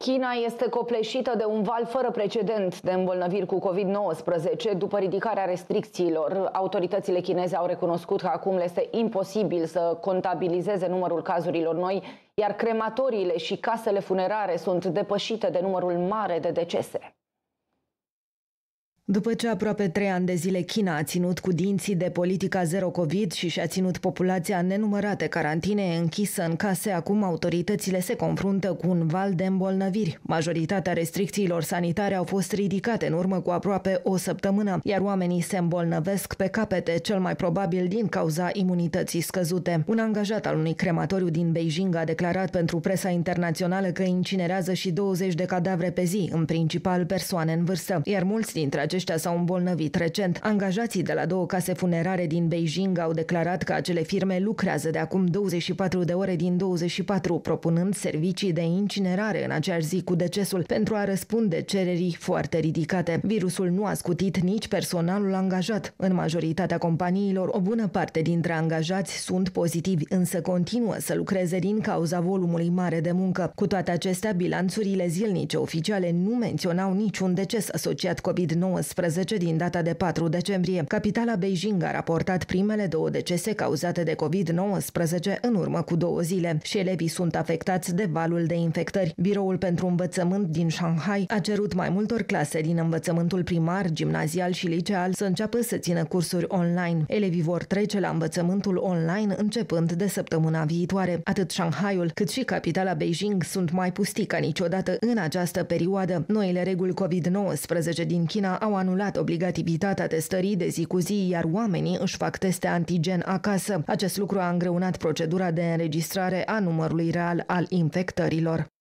China este copleșită de un val fără precedent de îmbolnăviri cu COVID-19. După ridicarea restricțiilor, autoritățile chineze au recunoscut că acum le este imposibil să contabilizeze numărul cazurilor noi, iar crematoriile și casele funerare sunt depășite de numărul mare de decese. După ce aproape 3 ani de zile China a ținut cu dinții de politica zero COVID și și-a ținut populația în nenumărate carantine închisă în case, acum autoritățile se confruntă cu un val de îmbolnăviri. Majoritatea restricțiilor sanitare au fost ridicate în urmă cu aproape o săptămână, iar oamenii se îmbolnăvesc pe capete, cel mai probabil din cauza imunității scăzute. Un angajat al unui crematoriu din Beijing a declarat pentru presa internațională că incinerează și 20 de cadavre pe zi, în principal persoane în vârstă, iar mulți dintre aceștia s-au îmbolnăvit recent. Angajații de la 2 case funerare din Beijing au declarat că acele firme lucrează de acum 24 de ore din 24, propunând servicii de incinerare în aceeași zi cu decesul pentru a răspunde cererii foarte ridicate. Virusul nu a scutit nici personalul angajat. În majoritatea companiilor, o bună parte dintre angajați sunt pozitivi, însă continuă să lucreze din cauza volumului mare de muncă. Cu toate acestea, bilanțurile zilnice oficiale nu menționau niciun deces asociat COVID-19 din data de 4 decembrie. Capitala Beijing a raportat primele 2 decese cauzate de COVID-19 în urmă cu 2 zile și elevii sunt afectați de valul de infectări. Biroul pentru învățământ din Shanghai a cerut mai multor clase din învățământul primar, gimnazial și liceal să înceapă să țină cursuri online. Elevii vor trece la învățământul online începând de săptămâna viitoare. Atât Shanghaiul cât și capitala Beijing sunt mai pustii ca niciodată în această perioadă. Noile reguli COVID-19 din China au anulat obligativitatea testării de zi cu zi, iar oamenii își fac teste antigen acasă. Acest lucru a îngreunat procedura de înregistrare a numărului real al infectărilor.